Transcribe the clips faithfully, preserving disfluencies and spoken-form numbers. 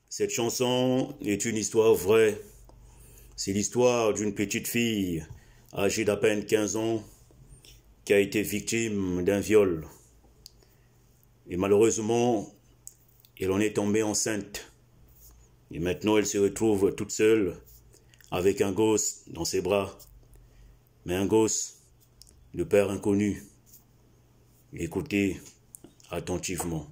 Cette chanson est une histoire vraie. C'est l'histoire d'une petite fille âgée d'à peine quinze ans qui a été victime d'un viol. Et malheureusement, elle en est tombée enceinte. Et maintenant, elle se retrouve toute seule avec un gosse dans ses bras. Mais un gosse de père inconnu. Écoutez attentivement.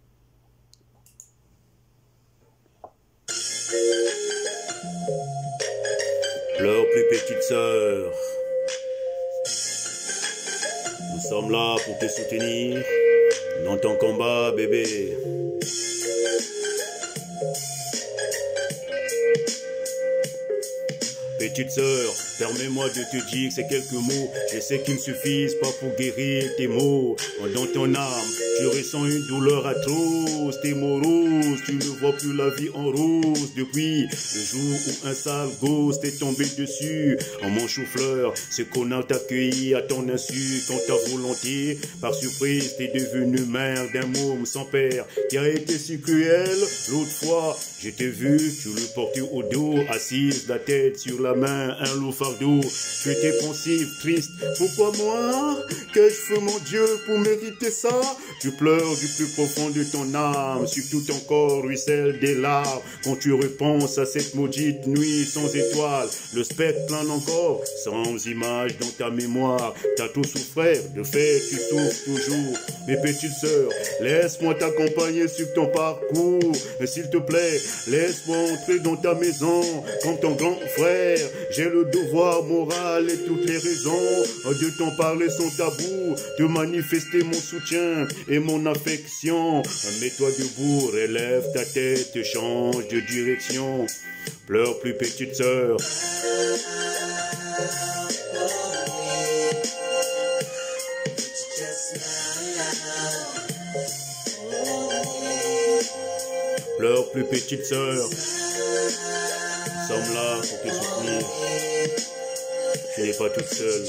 Pleure plus petite sœur. Nous sommes là pour te soutenir dans ton combat, bébé. Petite sœur, permets-moi de te dire ces quelques mots. Je sais qu'ils ne suffisent pas pour guérir tes maux. Dans ton âme, tu ressens une douleur atroce. Tes moroses, tu ne vois plus la vie en rose. Depuis le jour où un sale gosse t'est tombé dessus, en mon chou-fleur, ce connard t'a accueilli à ton insu. Quand ta volonté, par surprise, t'es devenue mère d'un môme sans père qui a été si cruel. L'autre fois, je t'ai vu, tu le portais au dos, assise, la tête sur la main, un lourd fardeau. Tu étais pensif, triste. Pourquoi moi? Qu'ai-je fait, mon Dieu, pour mériter ça? Tu pleures du plus profond de ton âme. Sur tout ton corps ruisselle des larmes. Quand tu repenses à cette maudite nuit sans étoiles, le spectre plane encore, sans image dans ta mémoire. T'as tout souffert, de fait, tu souffres toujours. Mes petites sœurs, laisse-moi t'accompagner sur ton parcours. Et s'il te plaît, laisse-moi entrer dans ta maison comme ton grand frère. J'ai le devoir moral et toutes les raisons de t'en parler sans tabou, de manifester mon soutien et mon affection. Mets-toi debout, relève ta tête, change de direction. Pleure plus petite sœur. Pleure plus petite sœur. Nous sommes là pour te soutenir. Tu n'es pas toute seule.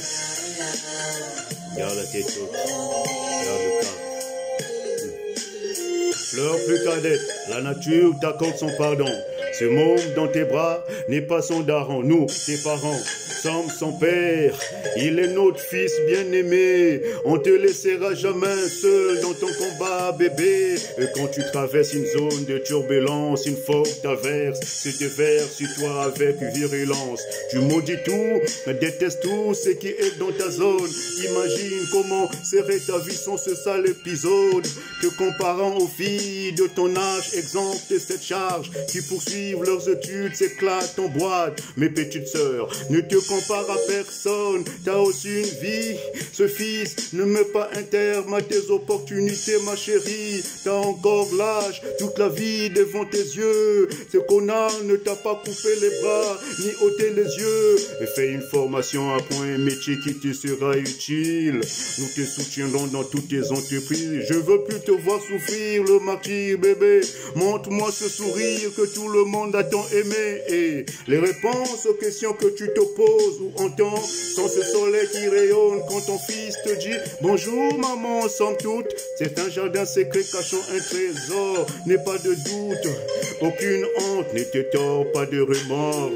Garde la tête haute. Garde le cap. Pleure plus cadette. La nature t'accorde son pardon. Ce môme dans tes bras n'est pas son daron. Nous, tes parents, sommes son père. Il est notre fils bien-aimé. On te laissera jamais seul dans ton combat, bébé. Et quand tu traverses une zone de turbulence, une folle t'averse, se déverse sur toi avec virulence. Tu maudis tout, détestes tout ce qui est dans ta zone. Imagine comment serait ta vie sans ce sale épisode. Te comparant aux filles de ton âge, exempte de cette charge qui poursuivent leurs études, s'éclatent en boîte. Mes petites sœurs, ne te compare à personne, t'as aussi une vie. Ce fils ne met pas un terme à tes opportunités, ma chérie. T'as encore l'âge, toute la vie devant tes yeux. Ce connard ne t'a pas coupé les bras, ni ôté les yeux. Et fais une formation, apprends un métier qui te sera utile. Nous te soutiendrons dans toutes tes entreprises. Je veux plus te voir souffrir le martyr, bébé. Montre-moi ce sourire que tout le monde a tant aimé. Et les réponses aux questions que tu te poses ou entends sont ce soleil qui rayonne quand ton fils te dit bonjour maman. Somme toute, c'est un jardin secret cachant un trésor. N'aie pas de doute, aucune honte, ne te tords pas de remords.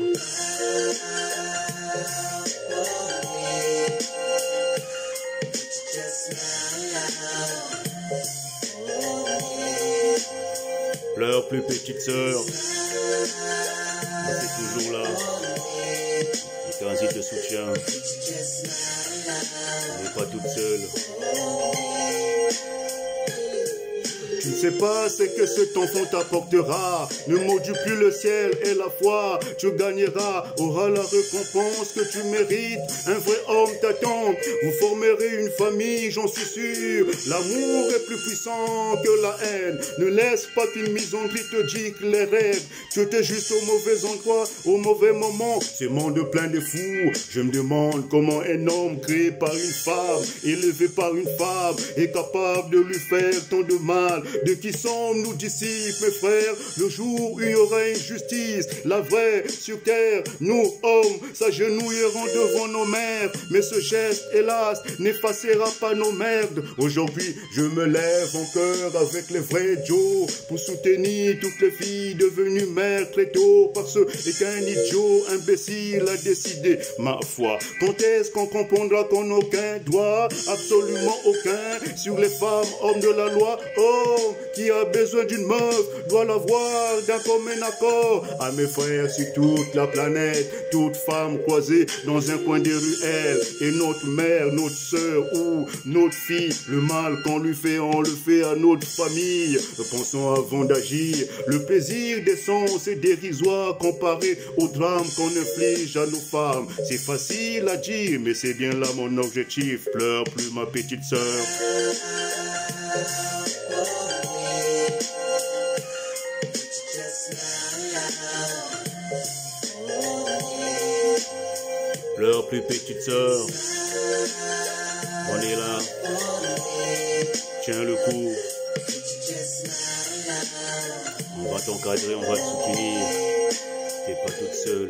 Pleure plus petite sœur. C'est toujours là. Et quand il te soutient, tu n'es pas toute seule. Tu ne sais pas ce que cet enfant t'apportera. Ne maudis plus le ciel et la foi. Tu gagneras, auras la récompense que tu mérites. Un vrai homme t'attend. Vous formerez une famille, j'en suis sûr. L'amour est plus puissant que la haine. Ne laisse pas qu'une misandrie te dicte les rêves. Tu étais juste au mauvais endroit, au mauvais moment. Ce monde plein de fous. Je me demande comment un homme créé par une femme, élevé par une femme, est capable de lui faire tant de mal. De qui sommes-nous disciples, mes frères? Le jour où il y aura une justice, la vraie sur terre, nous, hommes, s'agenouillerons devant nos mères. Mais ce geste, hélas, n'effacera pas nos merdes. Aujourd'hui, je me lève en cœur avec les vrais Joe pour soutenir toutes les filles devenues mères très tôt parce qu'un idiot imbécile a décidé. Ma foi, quand est-ce qu'on comprendra qu'on n'a aucun droit, absolument aucun, sur les femmes, hommes de la loi? Homme qui a besoin d'une meuf doit l'avoir d'un commun accord. À mes frères sur toute la planète, toute femme croisée dans un coin des ruelles, et notre mère, notre soeur ou notre fille, le mal qu'on lui fait, on le fait à notre famille. Pensons avant d'agir. Le plaisir des sens est dérisoire comparé au drame qu'on inflige à nos femmes. C'est facile à dire, mais c'est bien là mon objectif. Pleure plus ma petite sœur. Pleure plus petite sœur. On est là. Tiens le coup. On va t'encadrer, on va te soutenir. T'es pas toute seule.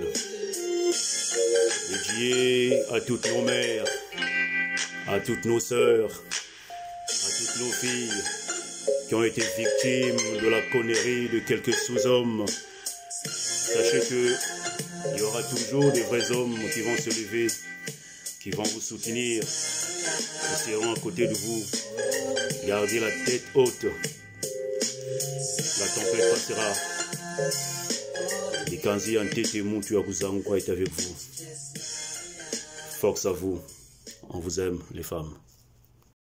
Dédié à toutes nos mères, à toutes nos sœurs, à toutes nos filles qui ont été victimes de la connerie de quelques sous-hommes. Sachez que il y aura toujours des vrais hommes qui vont se lever, qui vont vous soutenir, qui seront à côté de vous. Gardez la tête haute. La tempête passera. Ikanzi Antete Muntu Akuzangwa est avec vous. Force à vous. On vous aime, les femmes.